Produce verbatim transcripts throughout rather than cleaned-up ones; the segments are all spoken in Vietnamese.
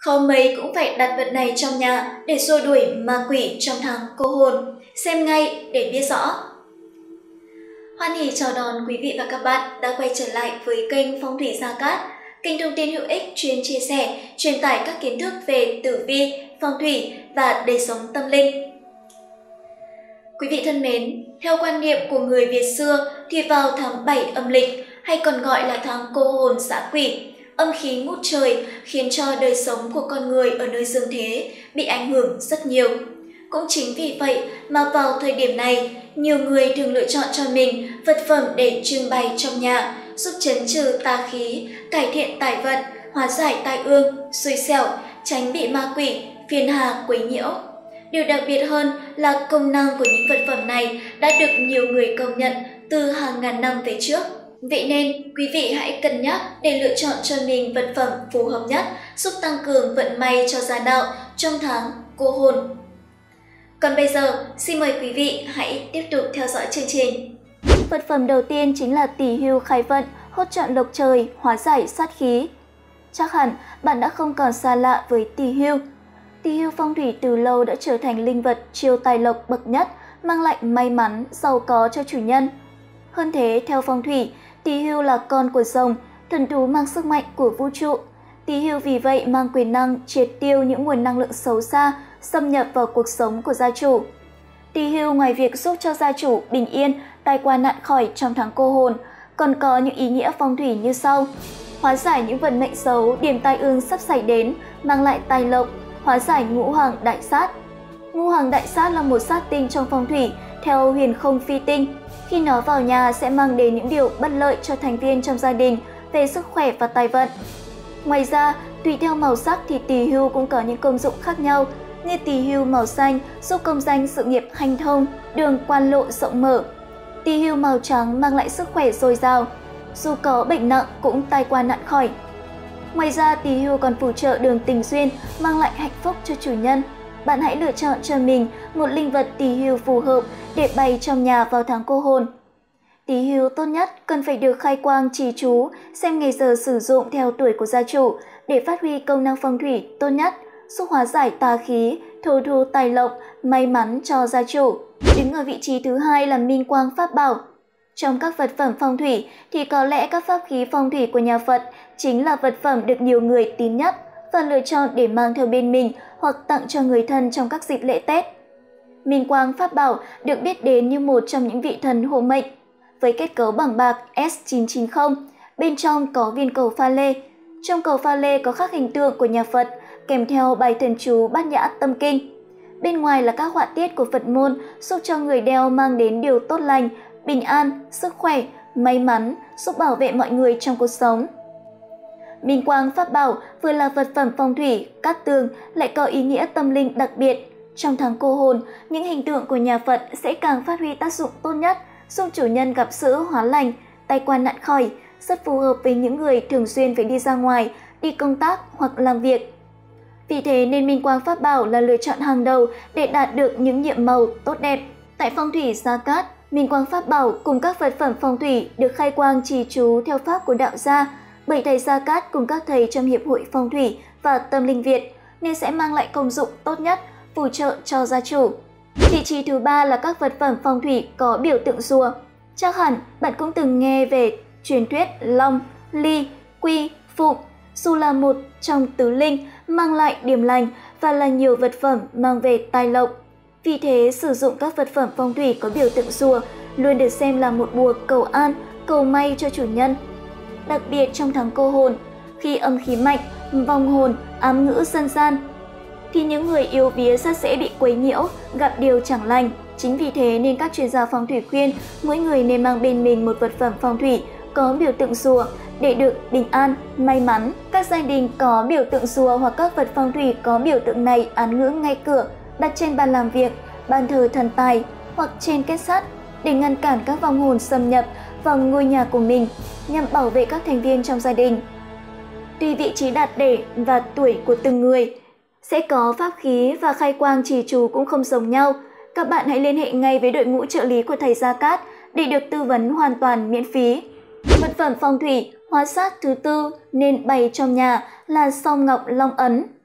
Khó mấy cũng phải đặt vật này trong nhà để xua đuổi ma quỷ trong tháng cô hồn. Xem ngay để biết rõ. Hoan hỉ chào đón quý vị và các bạn đã quay trở lại với kênh Phong thủy Gia Cát, kênh thông tin hữu ích chuyên chia sẻ, truyền tải các kiến thức về tử vi, phong thủy và đời sống tâm linh. Quý vị thân mến, theo quan niệm của người Việt xưa thì vào tháng bảy âm lịch, hay còn gọi là tháng cô hồn dã quỷ, âm khí ngút trời khiến cho đời sống của con người ở nơi dương thế bị ảnh hưởng rất nhiều. Cũng chính vì vậy mà vào thời điểm này, nhiều người thường lựa chọn cho mình vật phẩm để trưng bày trong nhà, giúp trấn trừ tà khí, cải thiện tài vận, hóa giải tai ương, xui xẻo, tránh bị ma quỷ, phiền hà quấy nhiễu. Điều đặc biệt hơn là công năng của những vật phẩm này đã được nhiều người công nhận từ hàng ngàn năm về trước. Vậy nên, quý vị hãy cân nhắc để lựa chọn cho mình vật phẩm phù hợp nhất, giúp tăng cường vận may cho gia đạo trong tháng cô hồn. Còn bây giờ, xin mời quý vị hãy tiếp tục theo dõi chương trình. Vật phẩm đầu tiên chính là tỳ hưu khai vận, hốt trọn lộc trời, hóa giải sát khí. Chắc hẳn bạn đã không còn xa lạ với tỳ hưu. Tỳ hưu phong thủy từ lâu đã trở thành linh vật chiêu tài lộc bậc nhất, mang lại may mắn, giàu có cho chủ nhân. Hơn thế, theo phong thủy, tỳ hưu là con của rồng, thần thú mang sức mạnh của vũ trụ. Tỳ hưu vì vậy mang quyền năng triệt tiêu những nguồn năng lượng xấu xa, xâm nhập vào cuộc sống của gia chủ. Tỳ hưu ngoài việc giúp cho gia chủ bình yên, tai qua nạn khỏi trong tháng cô hồn, còn có những ý nghĩa phong thủy như sau: hóa giải những vận mệnh xấu, điểm tai ương sắp xảy đến, mang lại tài lộc, hóa giải ngũ hoàng đại sát. Ngũ hoàng đại sát là một sát tinh trong phong thủy theo huyền không phi tinh. Khi nó vào nhà sẽ mang đến những điều bất lợi cho thành viên trong gia đình về sức khỏe và tài vận. Ngoài ra, tùy theo màu sắc thì tỳ hưu cũng có những công dụng khác nhau, như tỳ hưu màu xanh giúp công danh sự nghiệp hanh thông, đường quan lộ rộng mở. Tỳ hưu màu trắng mang lại sức khỏe dồi dào, dù có bệnh nặng cũng tai qua nạn khỏi. Ngoài ra, tỳ hưu còn phù trợ đường tình duyên, mang lại hạnh phúc cho chủ nhân. Bạn hãy lựa chọn cho mình một linh vật tỳ hưu phù hợp để bày trong nhà vào tháng cô hồn. Tỳ hưu tốt nhất cần phải được khai quang trì chú, xem ngày giờ sử dụng theo tuổi của gia chủ để phát huy công năng phong thủy tốt nhất, giúp hóa giải tà khí, thổ thu tài lộc, may mắn cho gia chủ. Đứng ở vị trí thứ hai là minh quang pháp bảo. Trong các vật phẩm phong thủy thì có lẽ các pháp khí phong thủy của nhà Phật chính là vật phẩm được nhiều người tín nhất và lựa chọn để mang theo bên mình hoặc tặng cho người thân trong các dịp lễ Tết. Minh quang pháp bảo được biết đến như một trong những vị thần hộ mệnh. Với kết cấu bằng bạc S chín chín không, bên trong có viên cầu pha lê. Trong cầu pha lê có khắc hình tượng của nhà Phật, kèm theo bài thần chú Bát Nhã Tâm Kinh. Bên ngoài là các họa tiết của Phật môn giúp cho người đeo mang đến điều tốt lành, bình an, sức khỏe, may mắn, giúp bảo vệ mọi người trong cuộc sống. Minh quang pháp bảo vừa là vật phẩm phong thủy, cát tường lại có ý nghĩa tâm linh đặc biệt. Trong tháng cô hồn, những hình tượng của nhà Phật sẽ càng phát huy tác dụng tốt nhất, giúp chủ nhân gặp sự hóa lành, tai qua nạn khỏi, rất phù hợp với những người thường xuyên phải đi ra ngoài, đi công tác hoặc làm việc. Vì thế nên minh quang pháp bảo là lựa chọn hàng đầu để đạt được những nhiệm màu tốt đẹp. Tại phong thủy Gia Cát, minh quang pháp bảo cùng các vật phẩm phong thủy được khai quang trì chú theo pháp của đạo gia bởi thầy Gia Cát cùng các thầy trong Hiệp hội Phong thủy và Tâm linh Việt, nên sẽ mang lại công dụng tốt nhất, phù trợ cho gia chủ. Vị trí thứ ba là các vật phẩm phong thủy có biểu tượng rùa. Chắc hẳn bạn cũng từng nghe về truyền thuyết long, ly, quy, phụng. Dù là một trong tứ linh, mang lại điểm lành và là nhiều vật phẩm mang về tài lộc. Vì thế, sử dụng các vật phẩm phong thủy có biểu tượng rùa luôn được xem là một bùa cầu an, cầu may cho chủ nhân. Đặc biệt trong tháng cô hồn, khi âm khí mạnh, vong hồn, ám ngữ dân gian, thì những người yếu vía rất dễ bị quấy nhiễu, gặp điều chẳng lành. Chính vì thế nên các chuyên gia phong thủy khuyên mỗi người nên mang bên mình một vật phẩm phong thủy có biểu tượng rùa để được bình an, may mắn. Các gia đình có biểu tượng rùa hoặc các vật phong thủy có biểu tượng này án ngữ ngay cửa, đặt trên bàn làm việc, bàn thờ thần tài hoặc trên kết sắt để ngăn cản các vong hồn xâm nhập vào ngôi nhà của mình, nhằm bảo vệ các thành viên trong gia đình. Tùy vị trí đặt để và tuổi của từng người, sẽ có pháp khí và khai quang trì chú cũng không giống nhau. Các bạn hãy liên hệ ngay với đội ngũ trợ lý của thầy Gia Cát để được tư vấn hoàn toàn miễn phí. Vật phẩm phong thủy hóa sát thứ tư nên bày trong nhà là song ngọc long ấn.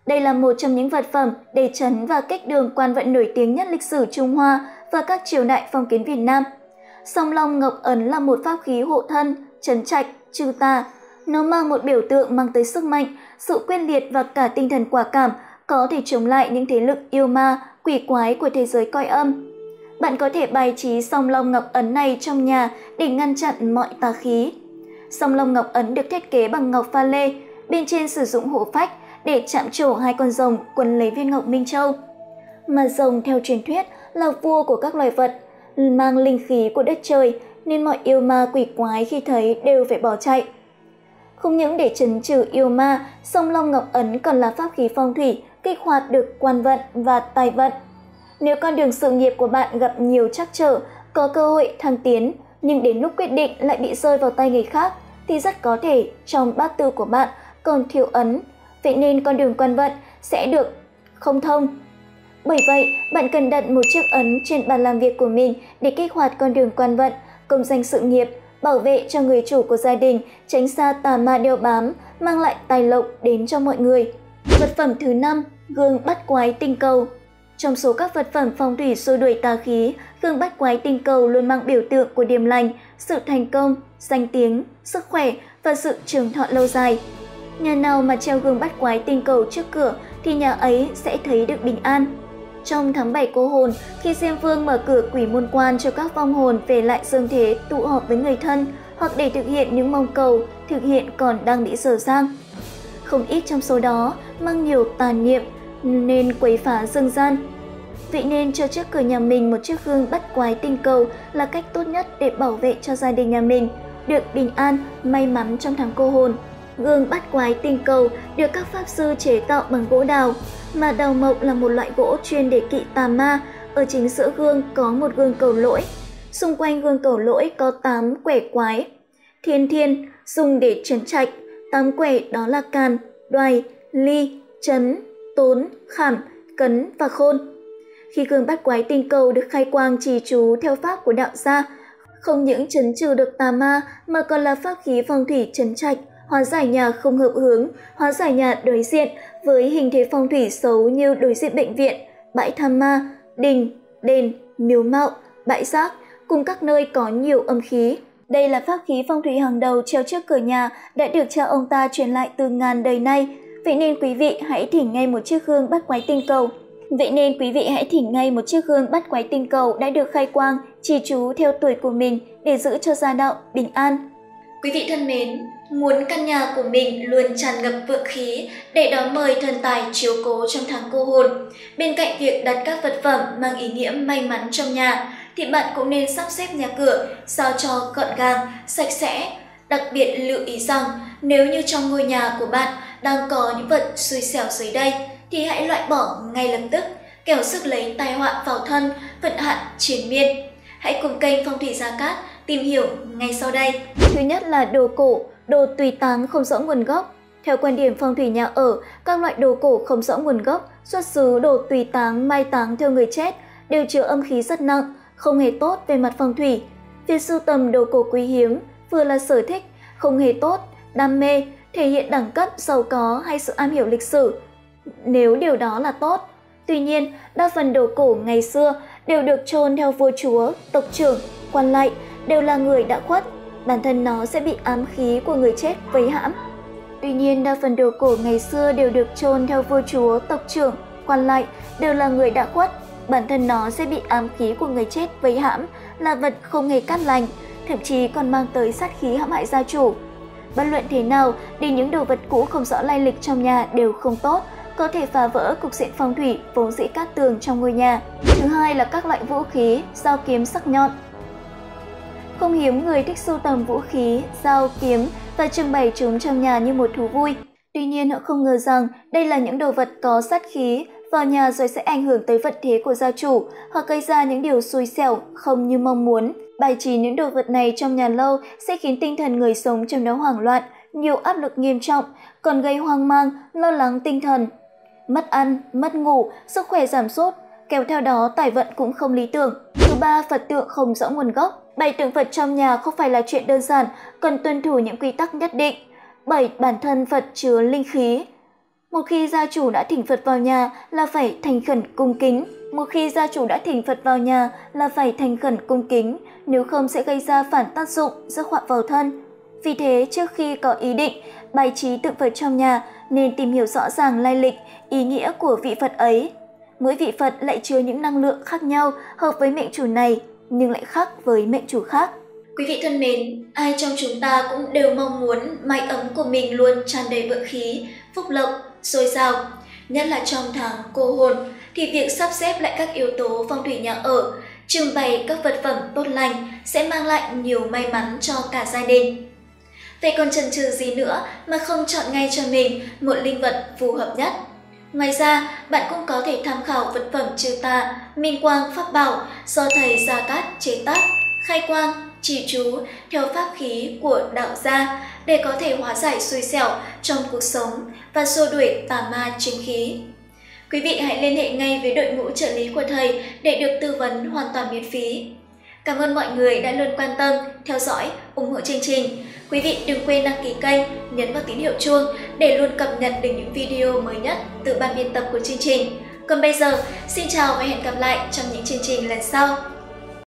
Đây là một trong những vật phẩm để trấn và kích đường quan vận nổi tiếng nhất lịch sử Trung Hoa và các triều đại phong kiến Việt Nam. Song Long Ngọc Ấn là một pháp khí hộ thân, trấn trạch, trừ tà. Nó mang một biểu tượng mang tới sức mạnh, sự quyết liệt và cả tinh thần quả cảm, có thể chống lại những thế lực yêu ma, quỷ quái của thế giới cõi âm. Bạn có thể bài trí Song Long Ngọc Ấn này trong nhà để ngăn chặn mọi tà khí. Song Long Ngọc Ấn được thiết kế bằng ngọc pha lê, bên trên sử dụng hổ phách để chạm trổ hai con rồng quấn lấy viên ngọc Minh Châu. Mà rồng theo truyền thuyết là vua của các loài vật, mang linh khí của đất trời nên mọi yêu ma quỷ quái khi thấy đều phải bỏ chạy. Không những để trấn trừ yêu ma, Song Long Ngọc Ấn còn là pháp khí phong thủy kích hoạt được quan vận và tài vận. Nếu con đường sự nghiệp của bạn gặp nhiều trắc trở, có cơ hội thăng tiến, nhưng đến lúc quyết định lại bị rơi vào tay người khác, thì rất có thể trong bát tư của bạn còn thiếu ấn, vậy nên con đường quan vận sẽ được không thông. Bởi vậy, bạn cần đặt một chiếc ấn trên bàn làm việc của mình để kích hoạt con đường quan vận, công danh sự nghiệp, bảo vệ cho người chủ của gia đình, tránh xa tà ma đeo bám, mang lại tài lộc đến cho mọi người. Vật phẩm thứ năm, gương bắt quái tinh cầu. Trong số các vật phẩm phong thủy xua đuổi tà khí, gương bắt quái tinh cầu luôn mang biểu tượng của điềm lành, sự thành công, danh tiếng, sức khỏe và sự trường thọ lâu dài. Nhà nào mà treo gương bắt quái tinh cầu trước cửa thì nhà ấy sẽ thấy được bình an. Trong tháng bảy cô hồn, khi Diêm Vương mở cửa quỷ môn quan cho các vong hồn về lại dương thế tụ họp với người thân hoặc để thực hiện những mong cầu, thực hiện còn đang bị dở dang. Không ít trong số đó mang nhiều tà niệm nên quấy phá dương gian. Vậy nên cho trước cửa nhà mình một chiếc gương bắt quái tinh cầu là cách tốt nhất để bảo vệ cho gia đình nhà mình được bình an, may mắn trong tháng cô hồn. Gương bắt quái tinh cầu được các pháp sư chế tạo bằng gỗ đào, mà đào mộc là một loại gỗ chuyên để kỵ tà ma. Ở chính giữa gương có một gương cầu lỗi. Xung quanh gương cầu lỗi có tám quẻ quái. Thiên thiên dùng để trấn trạch, tám quẻ đó là càn, đoài, ly, trấn, tốn, khảm, cấn và khôn. Khi gương bắt quái tinh cầu được khai quang trì chú theo pháp của đạo gia, không những trấn trừ được tà ma mà còn là pháp khí phong thủy trấn trạch, hóa giải nhà không hợp hướng, hóa giải nhà đối diện với hình thế phong thủy xấu như đối diện bệnh viện, bãi tham ma, đình, đền, miếu mạo, bãi rác cùng các nơi có nhiều âm khí. Đây là pháp khí phong thủy hàng đầu treo trước cửa nhà đã được cha ông ta truyền lại từ ngàn đời nay. Vậy nên quý vị hãy thỉnh ngay một chiếc gương bắt quái tinh cầu. Vậy nên quý vị hãy thỉnh ngay một chiếc gương bắt quái tinh cầu đã được khai quang, trì chú theo tuổi của mình để giữ cho gia đạo bình an. Quý vị thân mến, muốn căn nhà của mình luôn tràn ngập vượng khí để đón mời thần tài chiếu cố trong tháng cô hồn, bên cạnh việc đặt các vật phẩm mang ý nghĩa may mắn trong nhà, thì bạn cũng nên sắp xếp nhà cửa sao cho gọn gàng, sạch sẽ. Đặc biệt lưu ý rằng nếu như trong ngôi nhà của bạn đang có những vật xui xẻo dưới đây thì hãy loại bỏ ngay lập tức, kẻo sức lấy tai họa vào thân, vận hạn triền miên. Hãy cùng kênh Phong thủy Gia Cát tìm hiểu ngay sau đây. Thứ nhất là đồ cổ, đồ tùy táng không rõ nguồn gốc. Theo quan điểm phong thủy nhà ở, các loại đồ cổ không rõ nguồn gốc, xuất xứ, đồ tùy táng, mai táng theo người chết đều chứa âm khí rất nặng, không hề tốt về mặt phong thủy. Việc sưu tầm đồ cổ quý hiếm vừa là sở thích, không hề tốt, đam mê, thể hiện đẳng cấp, giàu có hay sự am hiểu lịch sử, nếu điều đó là tốt. Tuy nhiên, đa phần đồ cổ ngày xưa đều được chôn theo vua chúa, tộc trưởng, quan lại, đều là người đã khuất, bản thân nó sẽ bị ám khí của người chết vây hãm. Tuy nhiên, đa phần đồ cổ ngày xưa đều được chôn theo vua chúa, tộc trưởng, quan lại, đều là người đã khuất, bản thân nó sẽ bị ám khí của người chết vây hãm, là vật không hề cát lành, thậm chí còn mang tới sát khí hãm hại gia chủ. Bất luận thế nào, thì những đồ vật cũ không rõ lai lịch trong nhà đều không tốt, có thể phá vỡ cục diện phong thủy vốn dĩ cát tường trong ngôi nhà. Thứ hai là các loại vũ khí, dao kiếm sắc nhọn. Không hiếm người thích sưu tầm vũ khí, dao, kiếm và trưng bày chúng trong nhà như một thú vui. Tuy nhiên họ không ngờ rằng đây là những đồ vật có sát khí, vào nhà rồi sẽ ảnh hưởng tới vận thế của gia chủ hoặc gây ra những điều xui xẻo không như mong muốn. Bài trí những đồ vật này trong nhà lâu sẽ khiến tinh thần người sống trong đó hoảng loạn, nhiều áp lực nghiêm trọng, còn gây hoang mang, lo lắng tinh thần. Mất ăn, mất ngủ, sức khỏe giảm sút, kéo theo đó tài vận cũng không lý tưởng. Thứ ba, Phật tượng không rõ nguồn gốc. Bày tượng Phật trong nhà không phải là chuyện đơn giản, cần tuân thủ những quy tắc nhất định, bởi bản thân Phật chứa linh khí. Một khi gia chủ đã thỉnh Phật vào nhà là phải thành khẩn cung kính. Một khi gia chủ đã thỉnh Phật vào nhà là phải thành khẩn cung kính, nếu không sẽ gây ra phản tác dụng, rước họa vào thân. Vì thế, trước khi có ý định bày trí tượng Phật trong nhà, nên tìm hiểu rõ ràng lai lịch, ý nghĩa của vị Phật ấy. Mỗi vị Phật lại chứa những năng lượng khác nhau, hợp với mệnh chủ này, nhưng lại khác với mệnh chủ khác. Quý vị thân mến, ai trong chúng ta cũng đều mong muốn mái ấm của mình luôn tràn đầy vượng khí, phúc lộc, dồi dào. Nhất là trong tháng cô hồn, thì việc sắp xếp lại các yếu tố phong thủy nhà ở, trưng bày các vật phẩm tốt lành sẽ mang lại nhiều may mắn cho cả gia đình. Vậy còn chần chừ gì nữa mà không chọn ngay cho mình một linh vật phù hợp nhất? Ngoài ra, bạn cũng có thể tham khảo vật phẩm trừ tà, minh quang pháp bảo do thầy Gia Cát chế tác, khai quang, trì chú theo pháp khí của đạo gia để có thể hóa giải xui xẻo trong cuộc sống và xua đuổi tà ma chính khí. Quý vị hãy liên hệ ngay với đội ngũ trợ lý của thầy để được tư vấn hoàn toàn miễn phí. Cảm ơn mọi người đã luôn quan tâm, theo dõi, ủng hộ chương trình. Quý vị đừng quên đăng ký kênh, nhấn vào tín hiệu chuông để luôn cập nhật được những video mới nhất từ ban biên tập của chương trình. Còn bây giờ, xin chào và hẹn gặp lại trong những chương trình lần sau.